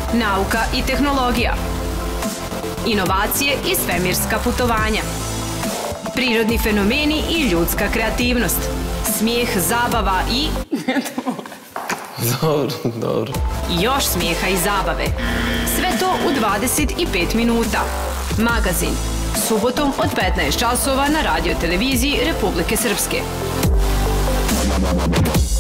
nauka i tehnologija, inovacije i svemirska putovanja, prirodni fenomeni i ljudska kreativnost, smijeh, zabava i... Dobro. I još smijeha i zabave. Sve to u 25 minuta. Magazin. Subotom od 15 časova na radio televiziji Republike Srpske.